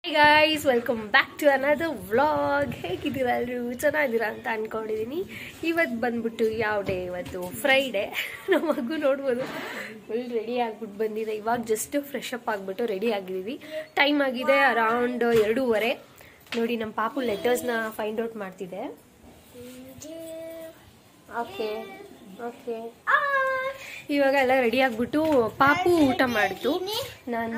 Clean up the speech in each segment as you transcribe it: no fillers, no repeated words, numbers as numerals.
Hey guys, welcome back to another vlog. ಹೇಗಿದ್ದೀರಾ ಎಲ್ಲರೂ? ಚೆನ್ನಾಗಿದ್ದೀರಾ ಅಂತ ಅನ್ಕೊಂಡಿದ್ದೀನಿ. ಇವತ್ತು ಬಂದ್ಬಿಟ್ಟು ಯಾವ ಡೇ? ಇವತ್ತು ಫ್ರೈಡೇ. ನಮ್ಮ ಮಗು ನೋಡ್ಬೋದು ಫುಲ್ ರೆಡಿ ಆಗ್ಬಿಟ್ಟು ಬಂದಿದೆ. ಇವಾಗ ಜಸ್ಟ್ ಫ್ರೆಶ್ ಅಪ್ ಆಗಿಬಿಟ್ಟು ರೆಡಿ ಆಗಿದ್ದೀವಿ. ಟೈಮ್ ಆಗಿದೆ ಅರೌಂಡ್ 2:30. ನೋಡಿ ನಮ್ಮ ಪಾಪು ಲೆಟರ್ಸ್ನ ಫೈಂಡ್ ಔಟ್ ಮಾಡ್ತಿದೆ. ಓಕೆ ಓಕೆ ಇವಾಗ ಎಲ್ಲ ರೆಡಿ ಆಗಿಬಿಟ್ಟು ಪಾಪು ಊಟ ಮಾಡಿತು. ನಾನು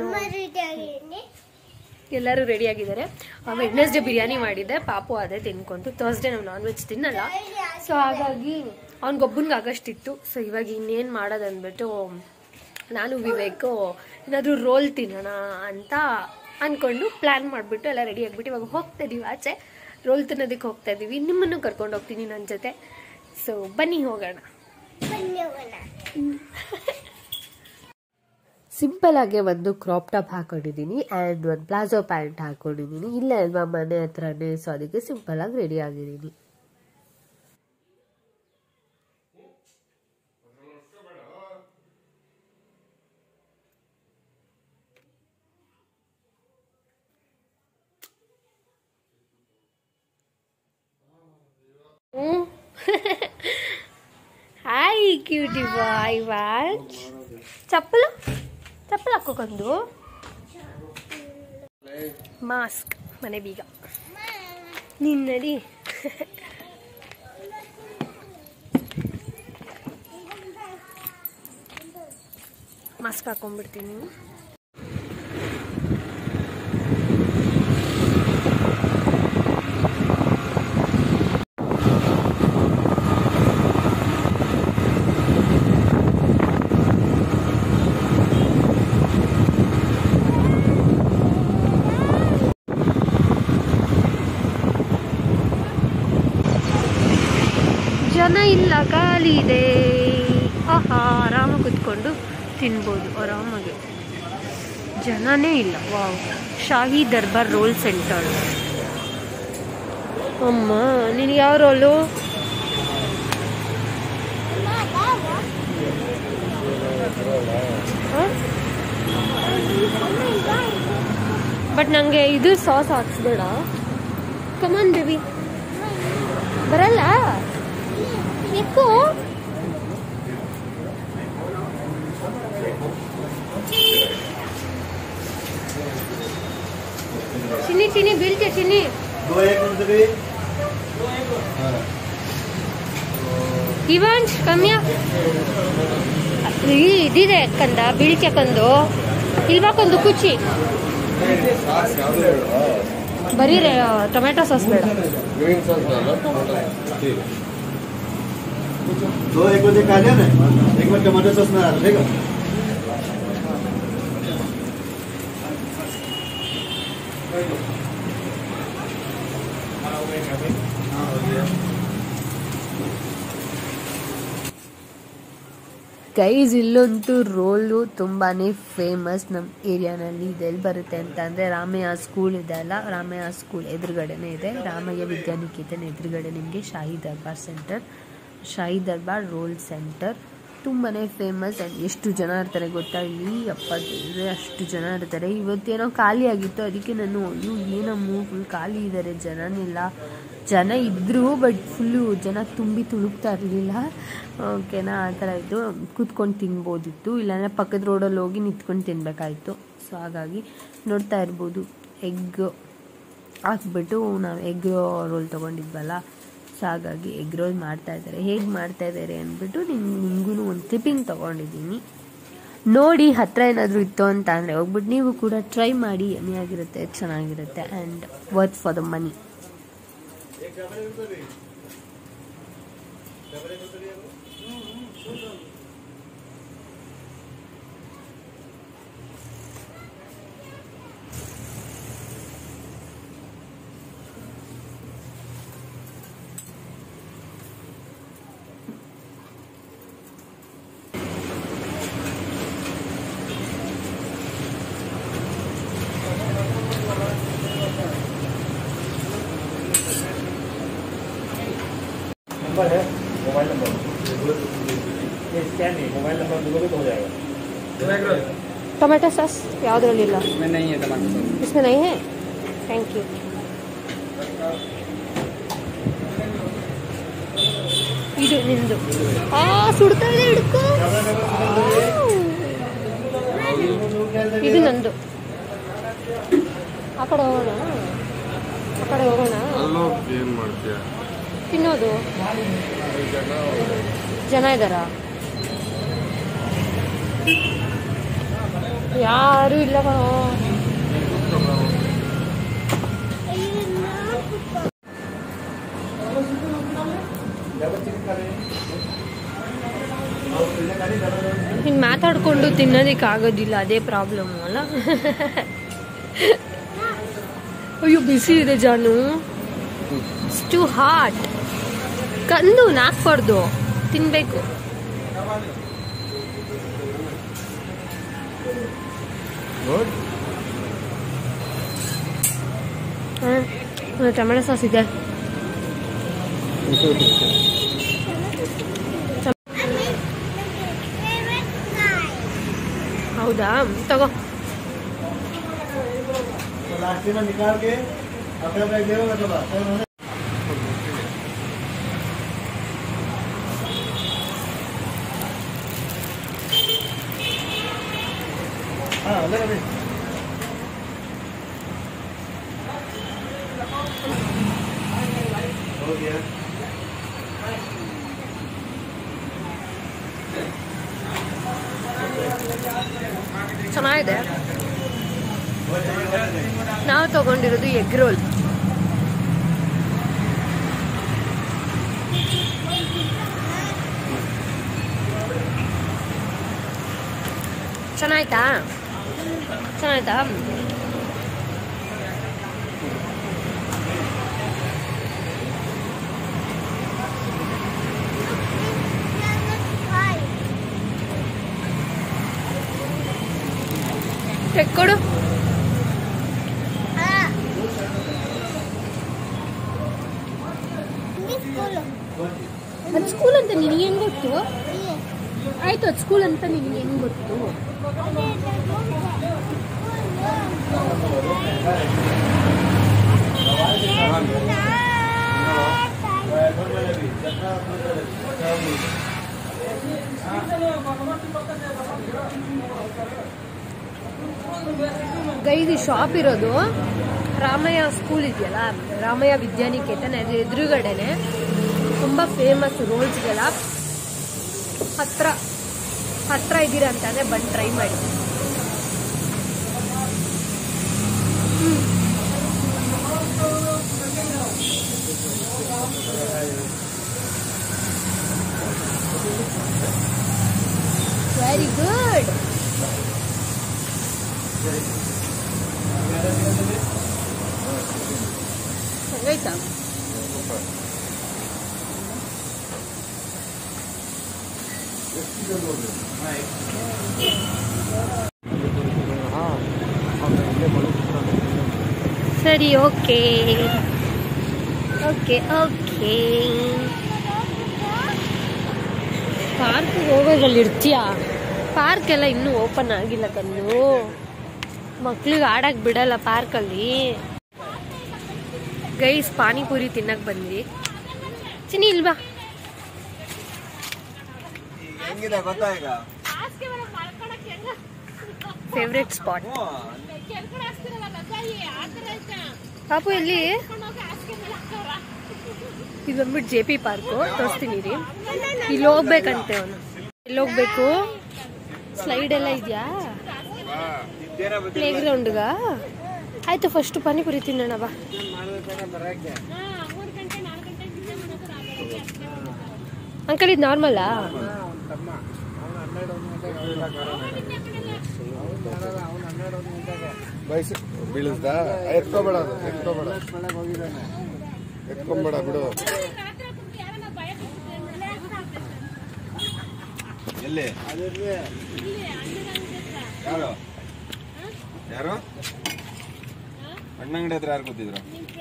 ಎಲ್ಲರೂ ರೆಡಿ ಆಗಿದ್ದಾರೆ. ವೆಡ್ನೆಸ್ಡೇ ಬಿರಿಯಾನಿ ಮಾಡಿದ್ದೆ, ಪಾಪು ಅದೇ ತಿನ್ಕೊಂಡು. ಥರ್ಸ್ಡೇ ನಾವು ನಾನ್ ವೆಜ್ ತಿನ್ನಲ್ಲ, ಸೊ ಹಾಗಾಗಿ ಅವ್ನಿಗೊಬ್ಬನಿಗೆ ಆಗಷ್ಟಿತ್ತು. ಸೊ ಇವಾಗ ಇನ್ನೇನು ಮಾಡೋದು ಅಂದ್ಬಿಟ್ಟು ನಾನು ವಿವೇಕು ಏನಾದರೂ ರೋಲ್ ತಿನ್ನೋಣ ಅಂತ ಅಂದ್ಕೊಂಡು ಪ್ಲ್ಯಾನ್ ಮಾಡಿಬಿಟ್ಟು ಎಲ್ಲ ರೆಡಿ ಆಗಿಬಿಟ್ಟು ಇವಾಗ ಹೋಗ್ತಾ ಇದೀವಿ ಆಚೆ. ರೋಲ್ ತಿನ್ನೋದಕ್ಕೆ ಹೋಗ್ತಾ ಇದ್ದೀವಿ. ನಿಮ್ಮನ್ನು ಕರ್ಕೊಂಡು ಹೋಗ್ತೀನಿ ನನ್ನ ಜೊತೆ. ಸೊ ಬನ್ನಿ ಹೋಗೋಣ. ಸಿಂಪಲ್ ಆಗಿ ಒಂದು ಕ್ರಾಪ್ ಟಾಪ್ ಹಾಕೊಂಡಿದ್ದೀನಿ ಆ್ಯಂಡ್ ಒಂದು ಪ್ಲಾಜೋ ಪ್ಯಾಂಟ್ ಹಾಕೊಂಡಿದ್ದೀನಿ. ಇಲ್ಲೇ ಅಲ್ವಾ ಮನೆ ಹತ್ರನೇ, ಸೊ ಅದಕ್ಕೆ ಸಿಂಪಲ್ ಆಗಿ ರೆಡಿ ಆಗಿದ್ದೀನಿ. Hi cutie boy. ವಾಚ್ ಚಪ್ಪಲು ಹಾಕೋಕೊಂಡು ಮಾಸ್ಕ್ ಮನೆ ಬೀಗ ನಿನ್ನಡಿ. ಮಾಸ್ಕ್ ಹಾಕೊಂಡ್ಬಿಡ್ತೀನಿ. ಜನ ಇಲ್ಲ, ಖಾಲಿ ಇದೆ. ಆರಾಮಾಗಿ ಕುತ್ಕೊಂಡು ತಿನ್ಬೋದು ಆರಾಮಾಗಿ. ಜನನೇ ಇಲ್ಲ. Wow, Shahi Darbar roll centre. ಅಮ್ಮ ನಿನಗೆ ಯಾವ ರೋಲು? ಬಟ್ ನನಗೆ ಇದು ಸಾಸ್ ಹಾಕ್ಸ್ಬೇಡ. ಕಮಾನ್ ಬೇಬಿ. ಬರಲ್ಲ ಯಾಕೋ? ಚಿನ್ನಿ ಚಿನ್ನಿ ಬೀಳ್ತೆ ಚಿನ್ನಿ. ಇವಾಂಶ್ ಕಮ್ಯ ಇದಿದೆ ಕಂದ, ಬೀಳ್ಚಕಂದು ಇಲ್ವಾಕೊಂದು ಕುಚ್ಚಿ. ಬರೀ ಟೊಮೆಟೊ ಸಾಸ್ ಬೇಡ. दो एक बजे खा लिया ना, एक बार टमाटर सॉस में डाल देगा. ಗೈಸ್, ಇಲ್ಲಂತೂ ರೋಲು ತುಂಬಾ ಫೇಮಸ್ ನಮ್ಮ ಏರಿಯಾನಲ್ಲಿ. ಇದೆಲ್ಲಿ ಬರುತ್ತೆ ಅಂತ ಅಂದರೆ ರಾಮಯ್ಯ ಸ್ಕೂಲ್ ಇದೆ ಅಲ್ಲ, ರಾಮಯ್ಯ ಸ್ಕೂಲ್ ಎದುರುಗಡೆನೇ ಇದೆ. ರಾಮಯ್ಯ ವಿದ್ಯಾನಿಕೇತನ ಎದುರುಗಡೆ ನಿಮಗೆ Shahi Darbar centre, Shahi Darbar roll centre ತುಂಬಾ ಫೇಮಸ್. ಆ್ಯಂಡ್ ಎಷ್ಟು ಜನ ಇರ್ತಾರೆ ಗೊತ್ತಾ ಇಲ್ಲಿ? ಅಷ್ಟು ಜನ ಇರ್ತಾರೆ. ಇವತ್ತೇನೋ ಖಾಲಿ ಆಗಿತ್ತು, ಅದಕ್ಕೆ ನಾನು ಏನಮ್ಮ ಫುಲ್ ಖಾಲಿ ಇದ್ದಾರೆ, ಜನನಿಲ್ಲ. ಜನ ಇದ್ದರು ಬಟ್ ಫುಲ್ಲು ಜನ ತುಂಬಿ ತುಳುಕ್ತಾ ಇರಲಿಲ್ಲ. ಓಕೆನಾ, ಆ ಥರ ಇತ್ತು. ಕೂತ್ಕೊಂಡು ತಿನ್ಬೋದಿತ್ತು, ಇಲ್ಲಾಂದರೆ ಪಕ್ಕದ ರೋಡಲ್ಲಿ ಹೋಗಿ ನಿಂತ್ಕೊಂಡು ತಿನ್ನಬೇಕಾಯಿತು. ಸೊ ಹಾಗಾಗಿ ನೋಡ್ತಾ ಇರ್ಬೋದು, ಎಗ್ ಹಾಕ್ಬಿಟ್ಟು ನಾವು ಎಗ್ ರೋಲ್ ತೊಗೊಂಡಿದ್ವಲ್ಲ, ಸೊ ಹಾಗಾಗಿ ಎಗ್ ರೋಲ್ ಮಾಡ್ತಾಯಿದ್ದಾರೆ. ಹೇಗೆ ಮಾಡ್ತಾಯಿದ್ದಾರೆ ಅಂದ್ಬಿಟ್ಟು ನಿಮಗೂ ಒಂದು ಕ್ಲಿಪ್ಪಿಂಗ್ ತೊಗೊಂಡಿದ್ದೀನಿ. ನೋಡಿ ಹತ್ತಿರ ಏನಾದರೂ ಇತ್ತು ಅಂತ ಅಂದರೆ ಹೋಗ್ಬಿಟ್ಟು ನೀವು ಕೂಡ ಟ್ರೈ ಮಾಡಿ. ಯಮ್ಮಿಯಾಗಿರುತ್ತೆ, ಚೆನ್ನಾಗಿರುತ್ತೆ and worth for the money. Number है, मोबाइल नंबर ये स्कैन नहीं, मोबाइल नंबर दोगे तो हो जाएगा. टमाटो सॉस ಯಾವುದರಲ್ಲಿಲ್ಲ. इसमें नहीं है टमाटर सॉस. इसमें नहीं है. Thank you. ಇದು ನಿಂದು. ಸುಡ್ತಾ ಇದೆ, ಹಿಡ್ಕೋ. ಇದು ನಂದು. ಆ ಕಡೆ ಹೋಗೋಣ, ಆ ಕಡೆ ಹೋಗೋಣ. ತಿನ್ನೋದು ಜನ ಇದ್ದಾರಾ? ಯಾರು ಇಲ್ಲ ಕಣೋ. ಇನ್ನು ಮಾತಾಡ್ಕೊಂಡು ತಿನ್ನೋದಕ್ಕೆ ಆಗೋದಿಲ್ಲ, ಅದೇ ಪ್ರಾಬ್ಲಮ್ ಅಲ್ಲ. ಅಯ್ಯೋ ಬಿಸಿ ಇದೆ ಜಾನು, ಟು ಹಾಟ್. ಕಂದು ನಾಕ್ಬಾರ್ದು, ತಿನ್ಬೇಕು. ಟೊಮೆಟೊ ಸಾಸ್ ಇದೆ. ಹೌದಾ, ತಗೋ. ಚೆನ್ನಾಗಿದೆ. ನಾವು ತಗೊಂಡಿರೋದು ಎಗ್ ರೋಲ್. ಚೆನ್ನಾಯ್ತಾ? ಚೆನ್ನಾಯ್ತಾ? ಕೊಡು. ಅದು ಸ್ಕೂಲ್ ಅಂತ ನಿನಗೆ ಹೆಂಗ್ ಗೊತ್ತು? ಆಯ್ತು, ಅದು ಸ್ಕೂಲ್ ಅಂತ ನಿನಗೆ ಹೆಂಗ್ ಗೊತ್ತು? ಗೈದು ಶಾಪ್ ಇರೋದು ರಾಮಯ್ಯ ಸ್ಕೂಲ್ ಇದೆಯಲ್ಲ, ರಾಮಯ್ಯ ವಿದ್ಯಾನಿಕೇತನ, ಅದ್ರ ಎದುರುಗಡೆನೆ. ತುಂಬ ಫೇಮಸ್ ರೋಲ್ಸ್ಗೆಲ್ಲ. ಹತ್ರ ಇದ್ದೀರಾ ಅಂತಂದ್ರೆ ಬಂದು ಟ್ರೈ ಮಾಡಿ. Very good. ಆಯ್ತಾ? ಸರಿ, ಓಕೆ ಓಕೆ ಓಕೆ. ಪಾರ್ಕ್ ಹೋಗೋದ್ರಲ್ಲಿ ಇರ್ತೀಯಾ? ಪಾರ್ಕ್ ಎಲ್ಲ ಇನ್ನೂ ಓಪನ್ ಆಗಿಲ್ಲ ಕಣ್ಣು. ಮಕ್ಳಿಗೆ ಆಡಕ್ ಬಿಡಲ್ಲ ಪಾರ್ಕಲ್ಲಿ. ಗೈಸ್, ಪಾನಿಪುರಿ ತಿನ್ನಕ್ ಬಂದ್ವಿ. ಚಿನ್ನಿ ಇಲ್ವಾ? Favourite spot. ಪಾಪು ಎಲ್ಲಿ? ಇದು ಬಂದ್ಬಿಟ್ಟು JP ಪಾರ್ಕು. ತೋರಿಸ್ತೀನಿ ರೀ. ಇಲ್ಲಿ ಹೋಗ್ಬೇಕಂತೆ ಅವನು. ಎಲ್ಲಿ ಹೋಗ್ಬೇಕು? ಸ್ಲೈಡ್ ಎಲ್ಲ ಇದೆಯಾ? ಪ್ಲೇ ಗ್ರೌಂಡ್ಗ? ಆಯ್ತು, ಫಸ್ಟ್ ಪಾನಿಪುರಿ ತಿನ್ನೋಣ ಬಾ. ಅಂಕಲ್, ಇದು ನಾರ್ಮಲ್ಲಾ? ಬೀಳಿಸ್ದ? ಎತ್ಕೋಬೇಡ, ಎತ್ಕೊಂಬೇಡ ಬಿಡು. ಎಲ್ಲಿ? ಯಾರು ಅಣ್ಣಂಗಡಿ ಹತ್ರ ಯಾರು ಕೂತಿದ್ರು?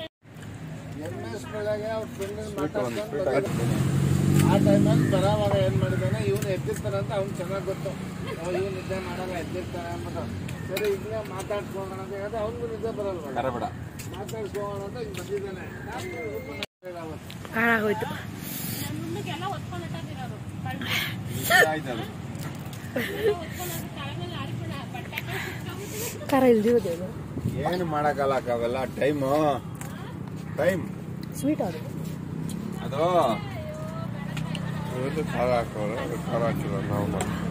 ಆ ಟೈಮಲ್ಲಿ ಬರೋವಾಗ ಏನ್ ಮಾಡಿದಾನೆ, ಇವನು ಎದ್ದಿರ್ತಾನೆ ಅಂತ ಅವ್ನು ಚೆನ್ನಾಗಿ ಗೊತ್ತು. ಇವನು ನಿದ್ದೆ ಮಾಡಲ್ಲ, ಎದ್ದಿರ್ತಾನೆ ಅಂದ್ಬಿಟ್ಟು ಸರಿ ಈಗ ಮಾತಾಡ್ಸ್ಕೊಳ್ಳೋಣ ಅಂತ ಹೇಳಿದ್ರೆ ಅವ್ನಿಗೂ ನಿದ್ದೆ ಬರಲ್ವ ಖಾರ ಬೇಡ ಮಾತಾಡ್ಸ್ಕೊಳ್ಳೋಣ ಅಂತ ಈಗ ಬಂದಿದ್ದಾನೆ ಹಾಳಾಗೋಯ್ತು. ಖಾರ ಇಲ್ದಿರೋದೇನು ಏನು ಮಾಡಕ್ಕಲ್ಲ ಅವೆಲ್ಲ ಟೈಮು ಸ್ವೀಟ್ ಅದು ಖಾರ ಹಾಕೋರು ಖಾರ ಹಾಕಿಲ್ಲ ನಾವು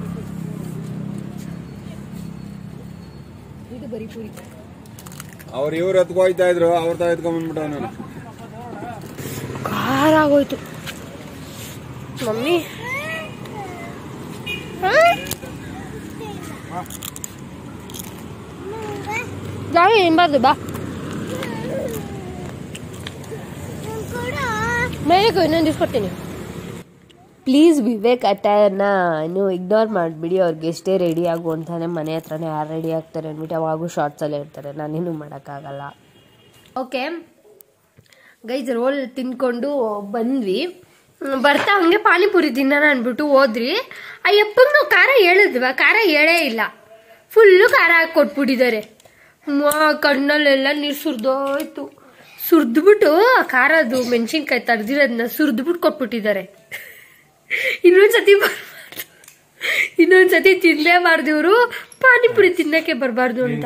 ಇದು ಬರೀ ಪೂರಿ. ಅವ್ರು ಇವ್ರು ಎತ್ಕೋಯ್ತಾ ಇದ್ರು ಅವ್ರ ತಾ ಎತ್ಕೊಂಡ್ಬಂದ್ಬಿಟ್ಟವ್ ನಾನು ಖಾರ ಆಗೋಯ್ತು ಮಮ್ಮಿ. ಜಾಗ ಏನ್ಬಾರ್ದು ಬಾ ಮೇಲೆಗೂ ಇನ್ನೊಂದು ದಿವ್ಸ ಕೊಡ್ತೀನಿ. ಪ್ಲೀಸ್ ವಿವೇಕ್ ಅಟೈರ್ನ ನೀವು ಇಗ್ನೋರ್ ಮಾಡಿಬಿಡಿ. ಅವ್ರಿಗೆ ಎಷ್ಟೇ ರೆಡಿ ಆಗು ಅಂತಾನೆ ಮನೆ ಹತ್ರನೇ ಯಾರು ರೆಡಿ ಆಗ್ತಾರೆ ಅಂದ್ಬಿಟ್ಟು ಯಾವಾಗೂ ಶಾರ್ಟ್ಸಲ್ಲೇ ಇರ್ತಾರೆ. ನಾನೇನು ಮಾಡೋಕ್ಕಾಗಲ್ಲ. ಓಕೆ ಗೈಸ್, ರೋಲ್ ತಿನ್ಕೊಂಡು ಬಂದ್ವಿ. ಬರ್ತಾ ಹಂಗೆ ಪಾನಿಪುರಿ ತಿನ್ನೋಣ ಅಂದ್ಬಿಟ್ಟು ಹೋದ್ರಿ. ಅಯ್ಯಪ್ಪಂಗೆ ನಾವು ಖಾರ ಹೇಳಿದ್ವಾ, ಖಾರ ಹೇಳೇ ಇಲ್ಲ. ಫುಲ್ಲು ಖಾರ ಹಾಕಿ ಕೊಟ್ಬಿಟ್ಟಿದ್ದಾರೆ. ಕಣ್ಣಲ್ಲೆಲ್ಲ ನೀರು ಸುರಿದೋಯ್ತು. ಸುರಿದ್ಬಿಟ್ಟು ಖಾರದು ಮೆಣಸಿನ್ಕಾಯಿ ತರ್ದಿರೋದನ್ನ ಸುರಿದ್ಬಿಟ್ಟು ಕೊಟ್ಬಿಟ್ಟಿದ್ದಾರೆ. ಇನ್ನೊಂದ್ಸತಿ ತಿನ್ಲೇಬಾರ್ದು ಇವರು. ಪಾನಿಪುರಿ ತಿನ್ನಕ್ಕೆ ಬರಬಾರ್ದು ಅಂತ.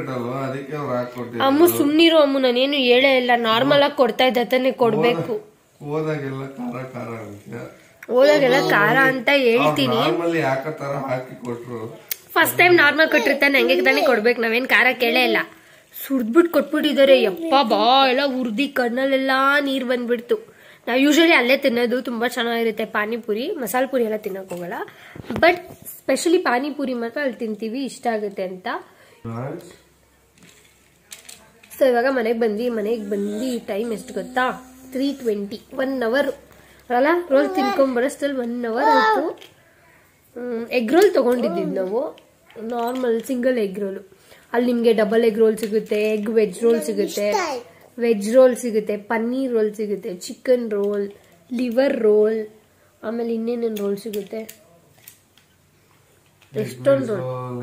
ಅಮ್ಮು ಸುಮ್ನಿರು ಅಮ್ಮು, ನಾನೇನು ಹೇಳೇ ಇಲ್ಲ. ನಾರ್ಮಲ್ ಆಗಿ ಕೊಡ್ತಾ ಇದ್ದಾನೆ ಕೊಡ್ಬೇಕು. ಹೋದಾಗೆಲ್ಲ ಖಾರ ಅಂತ ಹೇಳ್ತೀನಿ. ಫಸ್ಟ್ ಟೈಮ್ ನಾರ್ಮಲ್ ಕೊಟ್ಟಿರ್ತಾನೆ, ಹಂಗೆ ತಾನೇ ಕೊಡ್ಬೇಕು. ನಾವೇನ್ ಖಾರ ಕೇಳೇ ಇಲ್ಲ. ಸುರ್ದ್ಬಿಟ್ಟು ಕೊಟ್ಬಿಟ್ಟಿದ್ದಾರೆ. ಯಪ್ಪ ಬಾ ಎಲ್ಲ ಉರ್ದಿ ಕಣ್ಣಲ್ಲೆಲ್ಲ ನೀರ್ ಬಂದ್ಬಿಡ್ತು. ನಾವು ಯೂಶಲಿ ಅಲ್ಲೇ ತಿನ್ನೋದು, ತುಂಬಾ ಚೆನ್ನಾಗಿರುತ್ತೆ ಪಾನಿಪುರಿ. ಮಸಾಲೆ ಪುರಿ ಎಲ್ಲ ತಿನ್ನಕ್ ಹೋಗಲ್ಲ, ಬಟ್ ಸ್ಪೆಷಲಿ ಪಾನಿಪುರಿ ಮಾತ್ರ ಅಲ್ಲಿ ತಿಂತೀವಿ, ಇಷ್ಟ ಆಗುತ್ತೆ ಅಂತ. ಸೊ ಇವಾಗ ಮನೆಗೆ ಬಂದು ಟೈಮ್ ಎಷ್ಟು ಗೊತ್ತಾ? 3:20. 1 hour ಅಲ್ಲ ರೋಲ್ ತಿನ್ಕೊಂಡ್ ಬರೋಷ್ಟಲ್ಲಿ 1 hour ಆಯ್ತು. ಎಗ್ ರೋಲ್ ತಗೊಂಡಿದ್ದೀವಿ ನಾವು, ನಾರ್ಮಲ್ ಸಿಂಗಲ್ ಎಗ್ ರೋಲ್. ಅಲ್ಲಿ ನಿಮ್ಗೆ ಡಬಲ್ ಎಗ್ ರೋಲ್ ಸಿಗುತ್ತೆ, ಎಗ್ ವೆಜ್ ರೋಲ್ ಸಿಗುತ್ತೆ, ಪನ್ನೀರ್ ರೋಲ್ ಸಿಗುತ್ತೆ, ಚಿಕನ್ ರೋಲ್, ಲಿವರ್ ರೋಲ್, ಆಮೇಲೆ ಇನ್ನೇನೇನು ರೋಲ್ ಸಿಗುತ್ತೆ, ಎಷ್ಟೊಂದು ರೋಲ್.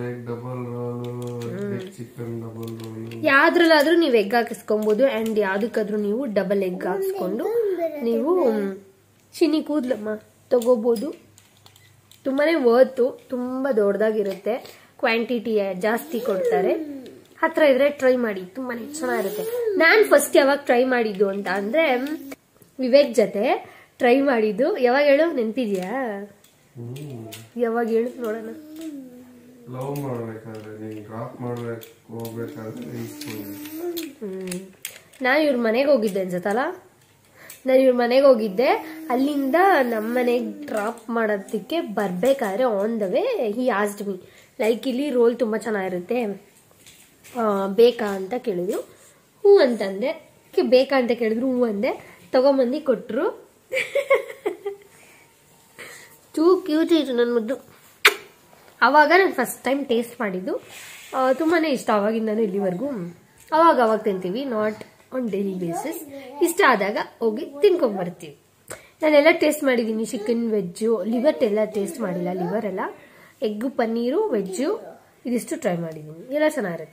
ಯಾವ್ದ್ರಲ್ಲಾದ್ರೂ ನೀವು ಎಗ್ ಹಾಕಿಸ್ಕೊಬಹುದು. ಅಂಡ್ ಯಾವ್ದಕ್ಕಾದ್ರೂ ನೀವು ಡಬಲ್ ಎಗ್ ಹಾಕಿಸ್ಕೊಂಡು ನೀವು ಚಿನಿ ಕೂದ್ಲಮ್ಮ ತಗೋಬಹುದು. ತುಂಬಾನೇ ವರ್ತು, ತುಂಬಾ ದೊಡ್ಡದಾಗಿರುತ್ತೆ, ಕ್ವಾಂಟಿಟಿ ಜಾಸ್ತಿ ಕೊಡ್ತಾರೆ. ಹತ್ರ ಇದ್ರೆ ಟ್ರೈ ಮಾಡಿ, ತುಂಬಾನೇ ಚೆನ್ನಾಗಿರುತ್ತೆ. ನಾನ್ ಫಸ್ಟ್ ಯಾವಾಗ ಟ್ರೈ ಮಾಡಿದ್ದು ಅಂತ ಅಂದ್ರೆ ವಿವೇಕ್ ಜೊತೆ ಟ್ರೈ ಮಾಡಿದ್ದು. ಯಾವಾಗ ಹೇಳು, ನೆನ್ಪಿದ್ಯಾ? ಯಾವಾಗ ಹೇಳು ನೋಡೋಣ. ನಾನು ಇವ್ರ ಮನೆಗೆ ಹೋಗಿದ್ದೆ ಅನ್ಸತ್ತಲ್ಲ. ನಾನು ಇವ್ರ ಮನೆಗೆ ಹೋಗಿದ್ದೆ. ಅಲ್ಲಿಂದ ನಮ್ಮ ಮನೆಗೆ ಡ್ರಾಪ್ ಮಾಡೋದಕ್ಕೆ ಬರ್ಬೇಕಾದ್ರೆ on the way he asked me like ಇಲ್ಲಿ ರೋಲ್ ತುಂಬಾ ಚೆನ್ನಾಗಿರುತ್ತೆ, ಬೇಕಾ ಅಂತ ಕೇಳಿದ್ರು. ಹ್ಞೂ ಅಂತಂದೆ. ಬೇಕಾ ಅಂತ ಕೇಳಿದ್ರು, ಹ್ಞೂ ಅಂದೆ. ತಗೊಂಬಂದು ಕೊಟ್ರು. ಟೂ ಕ್ಯೂಟ್ ಇತ್ತು ನನ್ನ ಮುದ್ದು. ಅವಾಗ ನಾನು ಫಸ್ಟ್ ಟೈಮ್ ಟೇಸ್ಟ್ ಮಾಡಿದ್ದು, ತುಂಬಾನೇ ಇಷ್ಟ. ಅವಾಗಿಂದಾನು ಇಲ್ಲಿವರೆಗೂ ಅವಾಗ ತಿಂತೀವಿ, ನಾಟ್ ಆನ್ ಡೈಲಿ ಬೇಸಿಸ್. ಇಷ್ಟ ಆದಾಗ ಹೋಗಿ ತಿನ್ಕೊಂಡ್ಬರ್ತೀವಿ. ನಾನೆಲ್ಲ ಟೇಸ್ಟ್ ಮಾಡಿದ್ದೀನಿ, ಚಿಕನ್, ವೆಜ್ಜು, ಲಿವರ್ ಎಲ್ಲ ಟೇಸ್ಟ್ ಮಾಡಿಲ್ಲ. ಲಿವರ್ ಎಲ್ಲ, ಎಗ್ಗು, ಪನ್ನೀರು, ವೆಜ್ಜು ಇದಿಷ್ಟು ಟ್ರೈ ಮಾಡಿದ್ದೀನಿ. ಎಲ್ಲ ಚೆನ್ನಾಗಿರುತ್ತೆ.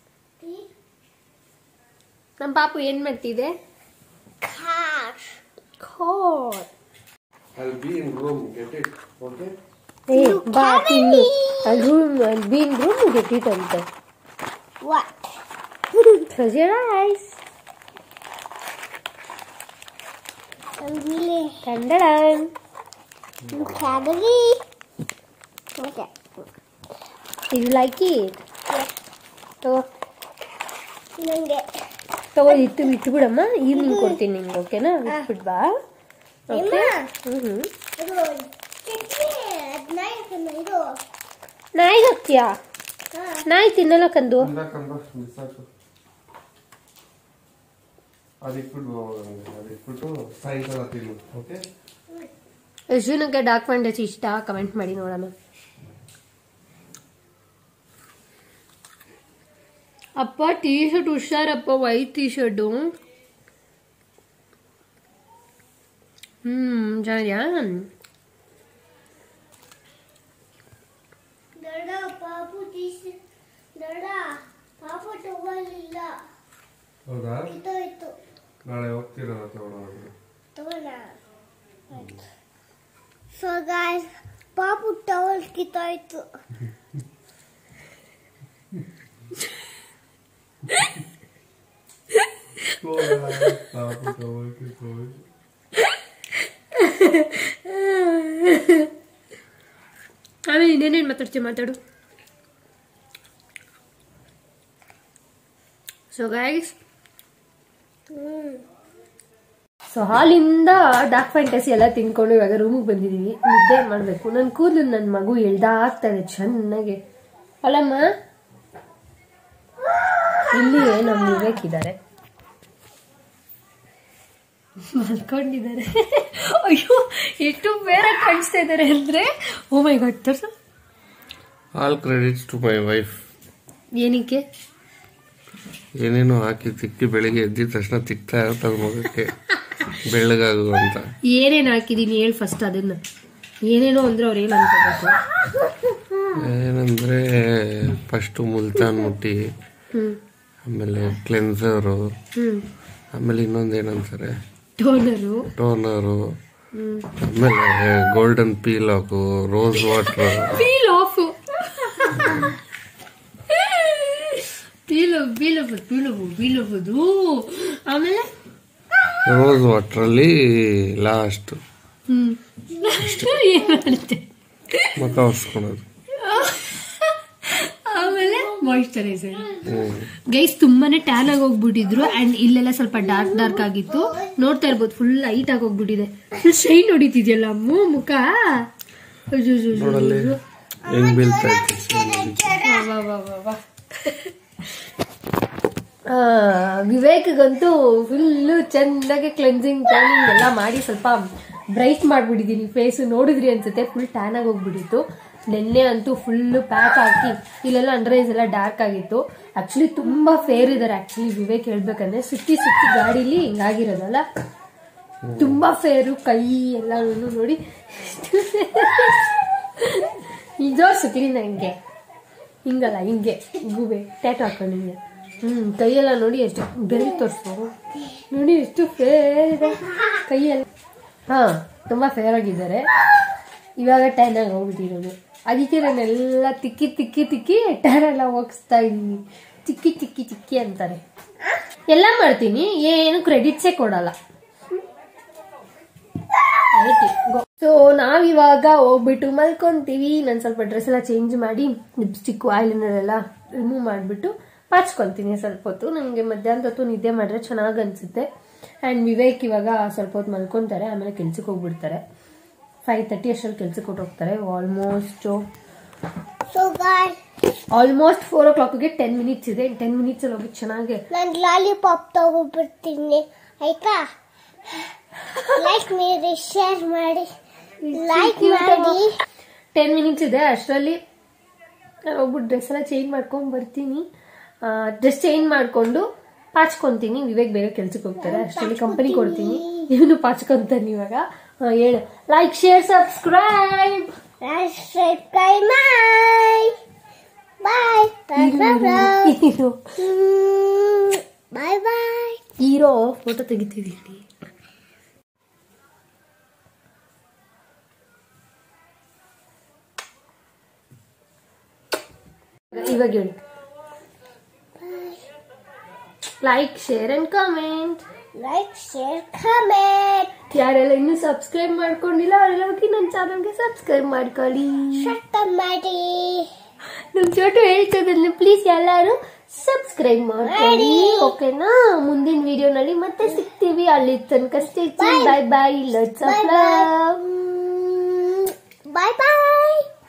ನಮ್ಮ ಪಾಪು ಏನ್ ಮಾಡ್ತಿದೆ? ಬಾ ತಿನ್ನು. I'll be in room, get it ಅಂತ. What? Close your eyes. Tandadan. Cadbury. Okay. Did you like it? Yes. ತಗೋ ಇಟ್ಟು ಬಿಡಮ್ಮ. ಈವ್ನಿಂಗ್ ಕೊಡ್ತೀನಿ ನಿಂಗೆ, ಓಕೆನಾ? ಇಟ್ಬಿಟ್ ಬಾ. ನಾಯಿಗೆ ಹಾಕ್ತೀಯಾ? ನಾಯಿ ತಿನ್ನಲ್ಲ ಕಂದು. ಎಷ್ಟು ಜನಕ್ಕೆ ಡಾರ್ಕ್ ಫ್ಯಾಂಟಸಿ ಇಷ್ಟ ಕಮೆಂಟ್ ಮಾಡಿ ನೋಡೋಣ. ಅಪ್ಪ ಟೀ ಶರ್ಟ್ ಹುಷಾರಪ್ಪ, ವೈಟ್ ಟೀ ಶರ್ಟು. ಚೆನ್ನಾಗಿದ್ಯಾ? ಹೌದಾ ನಾಳೆ ಹೋಗ್ತೀರಲ್ಲ ತಗೊಳ್ಳೋಣ. ಸೊ ಗಾಯ್ಸ್ ಪಾಪು ಟವಲ್ ಕಿತ್ತಾಯ್ತು. ಆಮೇಲೆ ಇನ್ನೇನೇನು ಮಾತಾಡ್ತೀವಿ ಮಾತಾಡು. ಸೊ ಗೈಸ್ ಸೊ ಹಾಲಿಂದ ಡಾರ್ಕ್ ಫ್ಯಾಂಟಸಿ ಎಲ್ಲ ತಿನ್ಕೊಂಡು ಇವಾಗ ರೂಮಿಗೆ ಬಂದಿದ್ದೀವಿ. ನಿದ್ದೆ ಮಾಡಬೇಕು. ನನ್ನ ಕೂದಲು ನನ್ನ ಮಗು ಎಳ್ದಾಗ್ತಾನೆ ಚೆನ್ನಾಗಿ ಅಲ್ಲಮ್ಮ. ಇಲ್ಲಿ ನಮ್ಮ ವಿವೇಕ್ ಇದ್ದಾರೆ, ಮಲ್ಕೊಂಡಿದ್ದಾರೆ. ಅಯ್ಯೋ ಎಷ್ಟು ಬೇರೆ ಕಾಣಿಸ್ತಾ ಇದ್ದಾರೆ ಅಂದ್ರೆ, ಓ ಮೈ ಗಾಡ್. ತೋರ್ಸ. All credits to my wife. ಏನಕ್ಕೆ? ಏನೇನೋ ಹಾಕಿ ತಿಕ್ಕಿ ಬೆಳಿಗ್ಗೆ ಎದ್ದಿದ ತಕ್ಷಣ ತಿಕ್ತಾ ಇರ್ತದ ಮಗಕ್ಕೆ ಬೆಳ್ಳಗಾಗು ಅಂತ. ಏನೇನು ಹಾಕಿದೀನಿ ಹೇಳಿ ಫಸ್ಟ್ ಅದನ್ನ. ಏನೇನೋ ಅಂದ್ರೆ ಅವ್ರು ಏನು ಅನ್ಕೋಬೇಕು. ಏನಂದ್ರೆ ಫಸ್ಟ್ ಮುಲ್ತಾನ್ ಮುಟ್ಟಿ, ಆಮೇಲೆ ಕ್ಲೆನ್ಸರು, ಆಮೇಲೆ ಇನ್ನೊಂದು ಏನಂತಾರೆ ಟೋನರು, ಆಮೇಲೆ golden peel off, rose water peel off ಆಮೇಲೆ ರೋಸ್ ವಾಟರ್ ಅಲ್ಲಿ ಲಾಸ್ಟ್ ಮುಖ ಒರೆಸ್ಕೊಳೋದು. ಆಮೇಲೆ ಮಾಯಿಶ್ಚರೈಸರ್. ಗೈಸ್ ತುಂಬಾನೇ ಟ್ಯಾನ್ ಆಗಿ ಹೋಗ್ಬಿಟ್ಟಿದ್ರು ಅಂಡ್ ಇಲ್ಲೆಲ್ಲ ಸ್ವಲ್ಪ ಡಾರ್ಕ್ ಆಗಿತ್ತು. ನೋಡ್ತಾ ಇರ್ಬೋದು ಫುಲ್ ಲೈಟ್ ಆಗಿ ಹೋಗ್ಬಿಟ್ಟಿದೆ. ಫುಲ್ ಶೈನ್ ಹೊಡಿತಿದ್ಯಲ್ಲ ಅಮ್ಮ ಮುಖ. ಹೆಂಗ್ ಬೀಳ್ತಾ ಇತ್ತು. ವಿವೇಕ್ಗಂತೂ ಫುಲ್ಲು ಚೆನ್ನಾಗಿ ಕ್ಲೆನ್ಸಿಂಗ್ ಟ್ಯಾನಿಂಗ್ ಎಲ್ಲ ಮಾಡಿ ಸ್ವಲ್ಪ ಬ್ರೈಟ್ ಮಾಡ್ಬಿಟ್ಟಿದ್ದೀನಿ ಫೇಸ್. ನೋಡಿದ್ರಿ ಅನ್ಸುತ್ತೆ ಫುಲ್ ಟ್ಯಾನ್ ಆಗಿ ಹೋಗ್ಬಿಟ್ಟಿತ್ತು. ನೆನ್ನೆ ಅಂತೂ ಫುಲ್ಲು ಪ್ಯಾಕ್ ಹಾಕಿ ಇಲ್ಲೆಲ್ಲ ಅಂಡರ್ ಐಸ್ ಎಲ್ಲ ಡಾರ್ಕ್ ಆಗಿತ್ತು. ಆಕ್ಚುಲಿ ತುಂಬಾ ಫೇರ್ ಇದಾರೆ ಆಕ್ಚುಲಿ ವಿವೇಕ್ ಹೇಳ್ಬೇಕಂದ್ರೆ. ಸುತ್ತಿ ಗಾಡಿಲಿ ಹಿಂಗಾಗಿರೋದಲ್ಲ, ತುಂಬಾ ಫೇರು. ಕೈ ಎಲ್ಲ ನೋಡಿ ಜೋರ್ಸುತ್ತೀನಿ ನಂಗೆ. ಹಿಂಗಲ್ಲ ಹಿಂಗೆ ಗೂಬೆ ಟ್ಯಾಟು ಹಾಕೊಂಡು ಹಿಂಗೆ. ಕೈಯೆಲ್ಲ ನೋಡಿ ಎಷ್ಟು ಬೆರಳು ತೋರಿಸು ನೋಡಿ ಎಷ್ಟು ಫೇರ್ ಇದೆ ಕೈಯೆಲ್ಲ. ತುಂಬಾ ಫೇರ್ ಆಗಿದ್ದಾರೆ. ಇವಾಗ ಟ್ಯಾನ್ ಆಗಿ ಹೋಗ್ಬಿಟ್ಟಿರೋದು. ಅದಕ್ಕೆ ನಾನೆಲ್ಲ ತಿಕ್ಕಿ ಟ್ಯಾನ್ ಎಲ್ಲ ಹೋಗಿಸ್ತಾ ಇದ್ದೀನಿ. ತಿಕ್ಕಿ ಅಂತಾರೆ. ಎಲ್ಲ ಮಾಡ್ತೀನಿ, ಏನು ಕ್ರೆಡಿಟ್ಸೇ ಕೊಡಲ್ಲ. ಸೊ ನಾವಿವಾಗ ಹೋಗ್ಬಿಟ್ಟು ಮಲ್ಕೊಂತೀವಿ. ನಾನು ಸ್ವಲ್ಪ ಡ್ರೆಸ್ ಎಲ್ಲ ಚೇಂಜ್ ಮಾಡಿ ಲಿಪ್ಸ್ಟಿಕ್ ಐಲೈನರ್ ಎಲ್ಲ ರಿಮೂವ್ ಮಾಡಿಬಿಟ್ಟು ಪಾಚ್ಕೊಳ್ತೀನಿ ಸ್ವಲ್ಪ ಹೊತ್ತು. ನನಗೆ ಮಧ್ಯಾಹ್ನದ ಹೊತ್ತು ನಿದ್ದೆ ಮಾಡಿದ್ರೆ ಚೆನ್ನಾಗಿ ಅನ್ಸುತ್ತೆ. ಆ್ಯಂಡ್ ವಿವೇಕ್ ಇವಾಗ ಸ್ವಲ್ಪ ಹೊತ್ತು ಮಲ್ಕೊತಾರೆ, ಆಮೇಲೆ ಕೆಲ್ಸಕ್ಕೆ ಹೋಗ್ಬಿಡ್ತಾರೆ. 5:30 ಅಷ್ಟರಲ್ಲಿ ಕೆಲ್ಸಕ್ಕೆ ಹೊಟ್ಟೋಗ್ತಾರೆ. ಆಲ್ಮೋಸ್ಟ್ 4 o'clockಗೆ 10 minutes ಇದೆ. 10 minutes ಅಲ್ಲಿ ಹೋಗಿ ಚೆನ್ನಾಗಿ ನಾನು ಲಾಲಿಪಾಪ್ ತಗೋಬಿಡ್ತೀನಿ ಆಯ್ತಾ. ಲೈಕ್ ಮಾಡಿ, ಶೇರ್ ಮಾಡಿ, ಲೈಕ್ ಮಾಡಿ. 10 minutes ಇದೆ. ಅಷ್ಟರಲ್ಲಿ ನಾನು ಹೋಗ್ಬಿಟ್ಟು ಡ್ರೆಸ್ ಎಲ್ಲ ಚೇಂಜ್ ಮಾಡ್ಕೊಂಡು ಬರ್ತೀನಿ. ಡ್ರೆಸ್ ಚೇಂಜ್ ಮಾಡ್ಕೊಂಡು ಪಾಚ್ಕೊಂತೀನಿ. ವಿವೇಕ್ ಬೇಗ ಕೆಲ್ಸಕ್ಕೆ ಹೋಗ್ತಾರೆ. ಅಷ್ಟರಲ್ಲಿ ಕಂಪನಿ ಕೊಡ್ತೀನಿ. ಇವನು ಪಾಚ್ಕೊಂತಾನೆ ಇವಾಗ. ಹೇಳು. Like share subscribe bye. Hero photo ತೆಗಿತಿದ್ದೀನಿ. ಇವಾಗ ಹೇಳಿ. Like share and comment. ಯಾರೆಲ್ಲ ಇನ್ನೂ ಸಬ್ಸ್ಕ್ರೈಬ್ ಮಾಡ್ಕೊಂಡಿಲ್ಲ ಅವರೆಲ್ಲ ಹೋಗಿ ನನ್ನ ಚಾನಲ್ಗೆ ಸಬ್ಸ್ಕ್ರೈಬ್ ಮಾಡ್ಕೊಳ್ಳಿ. ನಮ್ ಚೋಟು ಹೇಳ್ತದನ್ನ ಪ್ಲೀಸ್ ಎಲ್ಲರೂ ಸಬ್ಸ್ಕ್ರೈಬ್ ಮಾಡ್ಕೊಳ್ಳಿ. ಓಕೆನಾ? ಮುಂದಿನ ವಿಡಿಯೋನಲ್ಲಿ ಮತ್ತೆ ಸಿಗ್ತೀವಿ. ಅಲ್ಲಿ ತನಕ stay tuned. Bye bye. Lots of love. Bye bye.